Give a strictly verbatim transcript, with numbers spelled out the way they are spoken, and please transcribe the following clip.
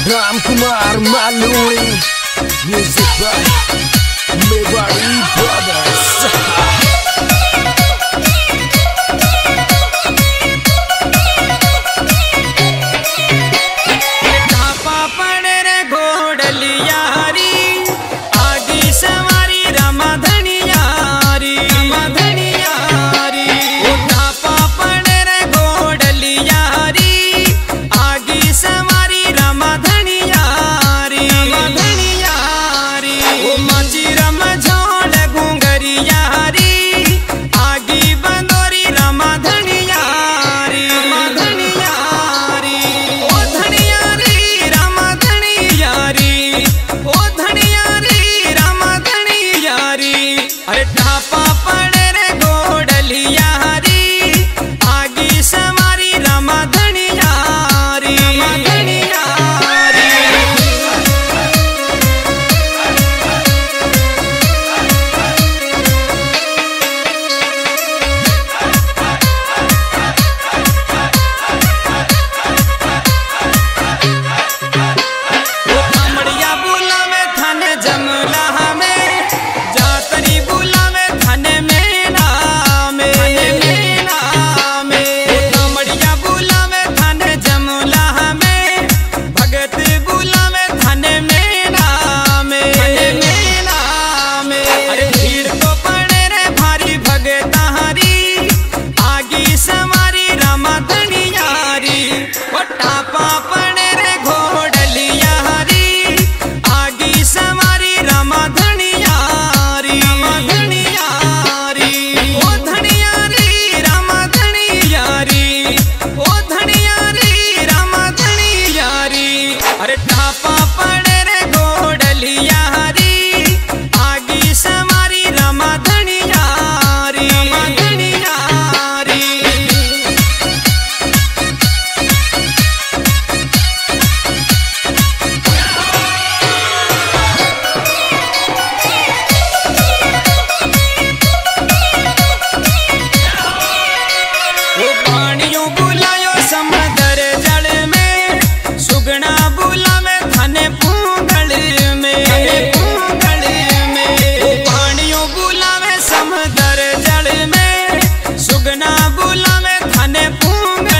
Ram Kumar Maluri, music by Mewari Brothers. अरे ढापा पड़े रे घोड़लिया हरी आगी सवारी रमा धनिया री धनिया वो अमड़िया बुला में थन जमला हमें जातरी बुला में थन मेना में मेना में अमड़िया बुला में थन जमला हमें भगत बुला में थन मेना में मेना में अरे भीड़ को पड़े रे भारी भगत हरी आगी सवारी रमा धनिया री वो टापा पड़े रे घोड़लिया हरी आगी सवारी रमा धनिया री धनिया री ओ धनिया री रमा धनिया री ओ धनिया री रमा धनिया री अरे टापा पड़े रे घोड़लिया हरी आगी सवारी रमा धनिया री धनिया री वो पानियों बुलायो समंदर जल में सुगना बुला में थने पूंगल में पूंगल में वो पानियों बुला में समंदर जल में सुगना बुला में थने पूंगल